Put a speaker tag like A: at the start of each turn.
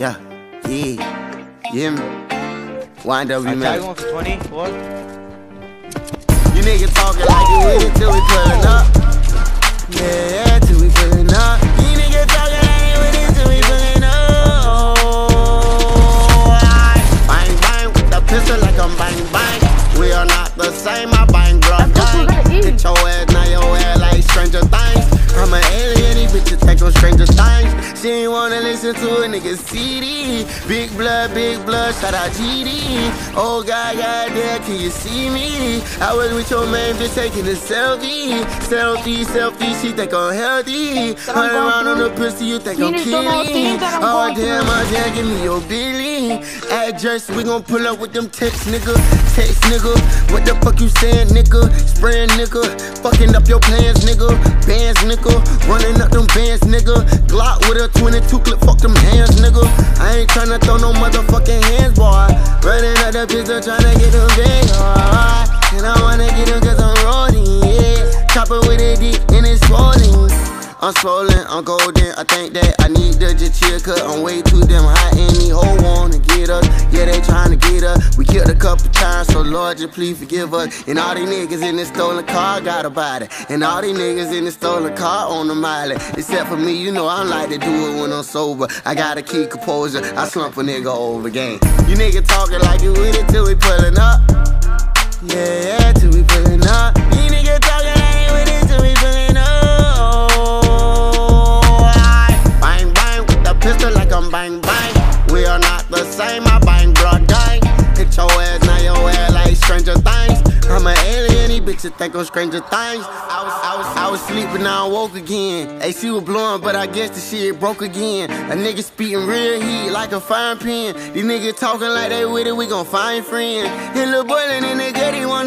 A: Yeah, yeah, me. Wind up, you man.
B: Tag one for 20, what?
A: You niggas talking like you with it till we pullin' up. Yeah, till we pullin' up. You niggas talking like you with it till we pullin' up. Bang, bang, with the pistol like I'm bang, bang. We are not the same, I bang blood gang. Hit your ass, now your ass like Stranger Things. I'm an alien, these bitches think I'm Stranger Things. She ain't wanna listen to a nigga CD. Big blood, shout out GD. Oh God, goddamn, can you see me? I was with your man, just taking a selfie. Selfie, she think I'm healthy. Hunt around on the pussy, you think I'm killing. Oh damn, give me your Billy. Address, we gon' pull up with them texts, nigga. Text, nigga. What the fuck you saying, nigga? Spraying, nigga. Fucking up your plans, nigga. Bands, nigga. Running up them bands, nigga. Glock with a 22 clip, fuck them hands, nigga. I ain't tryna throw no motherfucking hands, boy. Running up the pistol, tryna get them big, alright. And I wanna get them cause I'm rolling, yeah. Chopper with a dick and it's swollen. I'm swollen, I'm golden, I think that I need to just chill cause I'm way too damn hot and these hoes wanna get us. Yeah, they tryna get us. We killed a couple times, so Lord, just please forgive us. And all these niggas in this stolen car got a body. And all these niggas in this stolen car on the miley. Except for me, you know I don't like to do it when I'm sober. I gotta keep composure, I slump a nigga over game. You niggas talking like you with it till we pullin' up. Yeah, till we pullin' up. You niggas talking like you with it till we pullin' up. Pistol like I'm bang bang. We are not the same, I bang blood gang. Hit your ass, now your ass like Stranger Things. I'm an alien, these bitches think I'm Stranger Things. I was sleeping, now I woke again. AC was blowing, but I guess the shit broke again. A nigga speaking real heat like a fire pin. These niggas talking like they with it, we gon' find friends. And little boy in the gut, he want